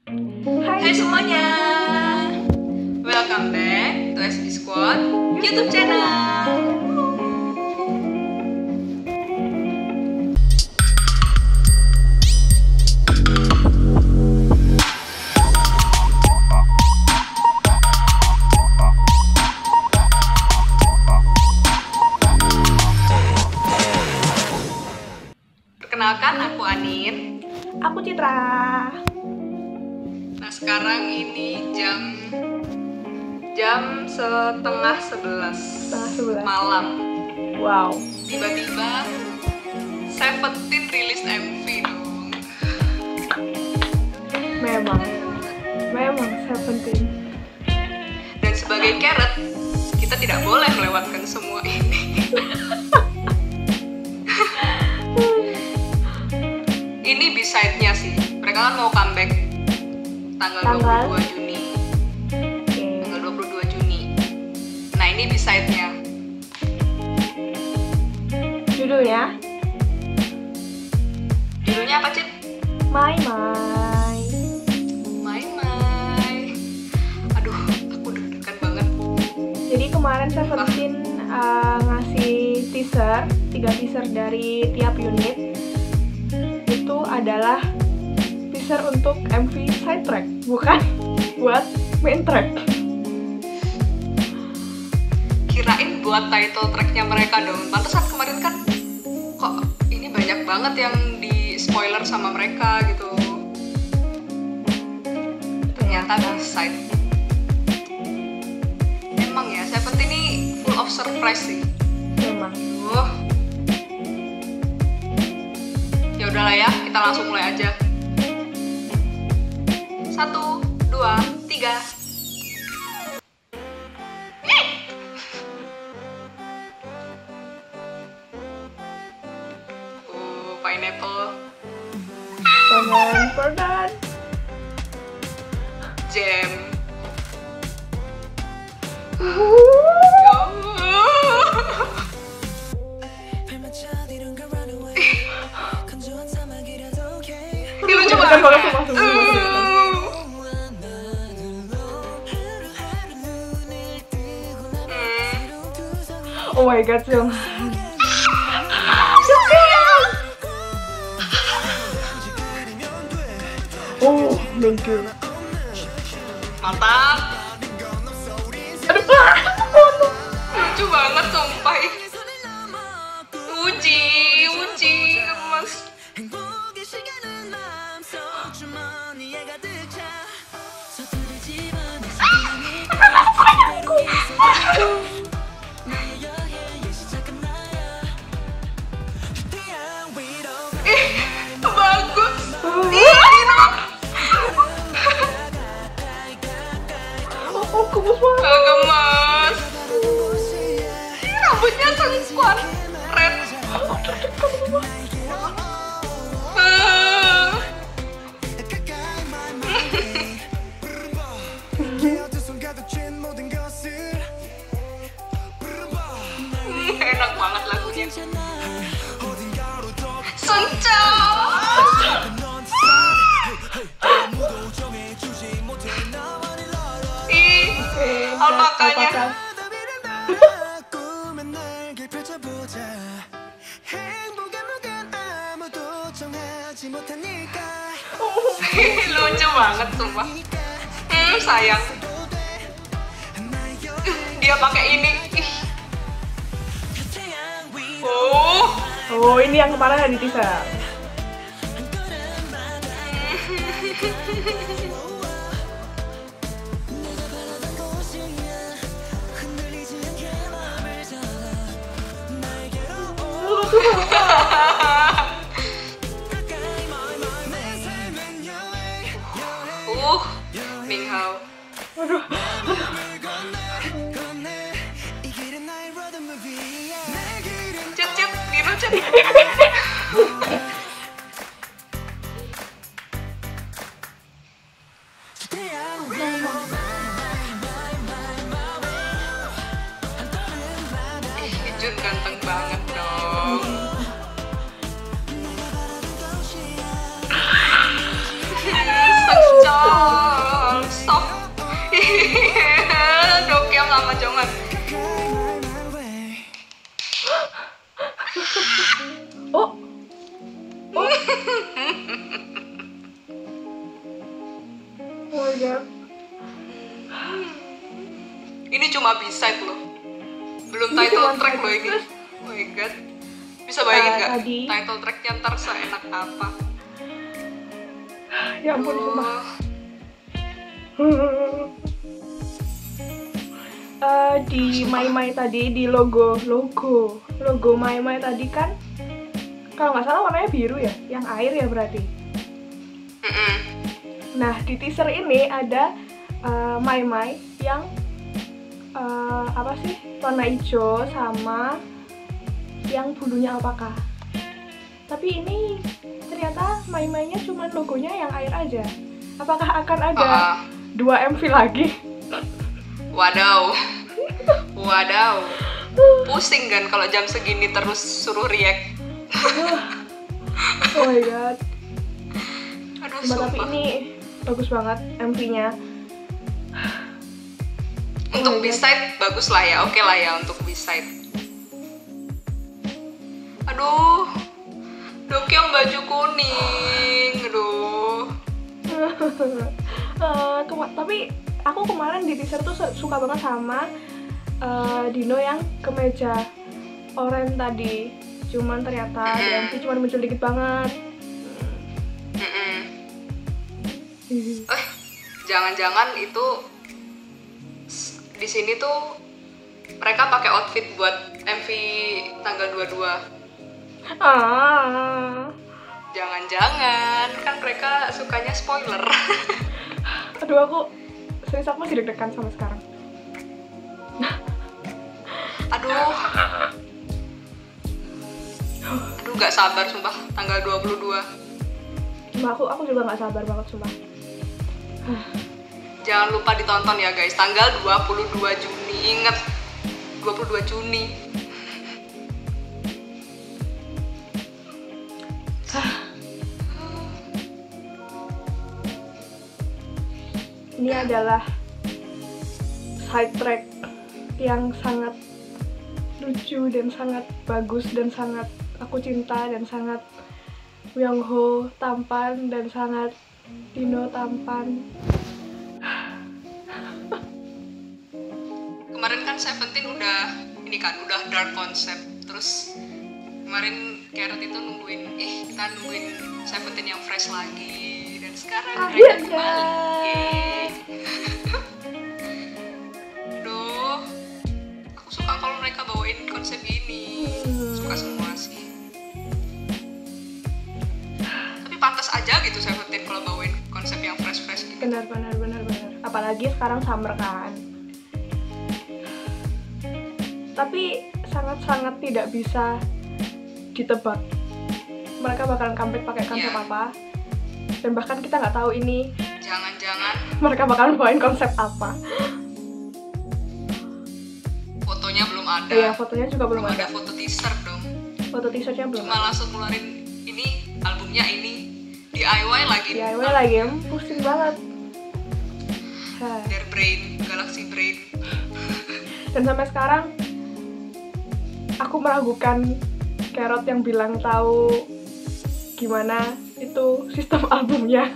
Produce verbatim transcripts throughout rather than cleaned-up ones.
Hai, Hai semuanya, welcome back to S B Squad YouTube channel. Perkenalkan, aku Anin. Aku Citra. Nah, sekarang ini jam jam setengah sebelas, Setengah sebelas malam. Wow. Tiba-tiba Seventeen rilis M V dong. Memang, memang Seventeen. Dan sebagai Carrot, kita tidak boleh melewatkan semua ini. Ini B-side-nya sih. Mereka kan mau comeback tanggal, Tanggal? dua puluh dua Juni. Oke. Tanggal dua puluh dua Juni. Nah, ini B-side-nya. Judulnya Judulnya apa, Cit? My My. My My. Aduh, aku deg-degan banget. Jadi kemarin Seventeen uh, ngasih teaser, tiga teaser dari tiap unit. Itu adalah teaser untuk M V side track, bukan buat main track. Kirain buat title tracknya mereka dong. Pantesan kemarin kan kok ini banyak banget yang di spoiler sama mereka gitu. Ternyata B-side. Emang ya, Seventeen ini full of surprise sih. Memang. Duh. Ya udahlah ya, kita langsung mulai aja. Satu, dua, tiga. Oh, pineapple, Perdan, perdan. jam. Ih, lucu Bukan banget. banget tuh, masuk, masuk, masuk. Oh my god, Sil. Oh, thank you. Mantap. Aduh, ah, Lucu banget sumpah. Uji, uji, gemes. Ih, bagus. Ih, Dino. oh, oh, gemes banget. Ah, gemes. Ih, rambutnya sengkuan. Red. Ah. Hmm, enak banget lagunya. Sunco. Ih, alpakanya. Alpaka. Lucu banget sumpah. Hmm, sayang. Dia pakai ini. Ih. Oh. Oh, ini yang kemarin ada di teaser. Uh, Minghao. Aduh. Cet cet, Dino cet. Ih, Jun ganteng banget dong. Sengcong. my god. Ini cuma B-side loh, belum Ini title cuma track title loh ini. track. Oh my god, bisa bayangin Uh, nggak tadi- title tracknya ntar seenak apa? Ya ampun, sumpah. Aduh. Eh, di My My tadi, di logo logo logo My My tadi kan kalau nggak salah warnanya biru ya, yang air ya berarti. Mm-mm. Nah, di teaser ini ada eh, My My yang eh, apa sih, warna hijau sama yang bulunya alpaka. Tapi ini ternyata My My-nya cuma logonya yang air aja. Apakah akan ada Ah, dua M V lagi? wadaw, wadaw, pusing kan kalau jam segini terus suruh react. Oh my god. Aduh, Sumpah, tapi sumpah. ini bagus banget M V-nya. Untuk Oh my God. B-side bagus lah ya, oke lah ya untuk B-side. Aduh, Dokyung baju kuning, aduh. Eh, kema- tapi aku kemarin di teaser tuh su- suka banget sama eh, Dino yang kemeja oranye tadi. Cuman ternyata di M V cuman muncul dikit banget. Mm-mm. Eh, jangan-jangan itu s- di sini tuh mereka pakai outfit buat M V tanggal dua puluh dua. Ah, Jangan-jangan kan mereka sukanya spoiler. aduh, aku serius, aku masih deg-degan sampai sekarang. Aduh. Aduh, nggak sabar sumpah tanggal dua puluh dua. Cuma aku aku juga nggak sabar banget sumpah. Jangan lupa ditonton ya guys, tanggal dua puluh dua Juni. Ingat, dua puluh dua Juni. Ini adalah side track yang sangat lucu dan sangat bagus dan sangat aku cinta dan sangat Myungho tampan dan sangat Dino tampan. Kemarin kan Seventeen udah ini kan udah dark concept. Terus kemarin Carrot itu nungguin, eh kita nungguin Seventeen yang fresh lagi. Dan sekarang mereka Akhirnya. kembali. Yeay. Aduh, aku suka kalau mereka bawain konsep gini. Hmm. Suka semua sih. Tapi pantas aja gitu Seventeen kalau bawain konsep yang fresh-fresh gitu. Benar benar benar benar. Apalagi sekarang summer kan. Tapi sangat-sangat tidak bisa ditebak mereka bakalan comeback pakai konsep Iya. apa, dan bahkan kita nggak tahu ini Jangan-jangan mereka bakalan bawain konsep apa. fotonya belum ada. Iya, fotonya juga belum Belum ada. ada foto teaser dong. Foto teasernya belum Cuma ada. langsung ngeluarin ini albumnya ini D I Y lagi. D I Y lagi, em, pusing banget. Hah. Their Brain, Galaxy Brain. Dan sampai sekarang aku meragukan Carrot yang bilang tahu gimana itu sistem albumnya.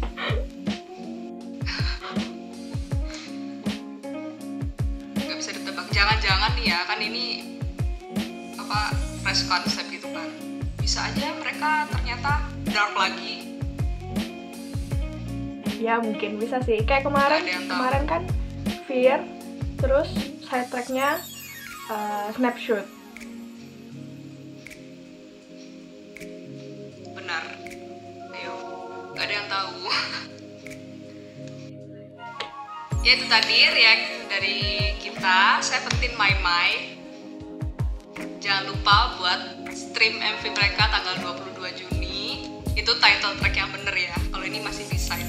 Nggak bisa ditebak. Jangan-jangan nih ya, kan ini apa fresh concept gitu kan. Bisa aja mereka ternyata dark lagi. Ya mungkin bisa sih. Kayak kemarin, Nggak ada yang tahu. kemarin kan Fear, terus side tracknya uh, Snapshot. Benar. Ayo, nggak ada yang tahu. Ya itu tadi react dari kita Seventeen My My. Jangan lupa buat stream M V mereka tanggal dua puluh dua Juni. Itu title track yang bener ya. Kalau ini masih desain.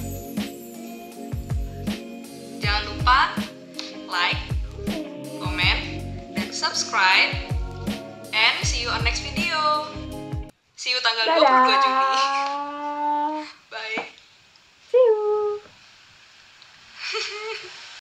Jangan lupa like, comment, dan subscribe. And see you on next video. See you tanggal dua puluh dua Juni. Dadah. Bye. See you.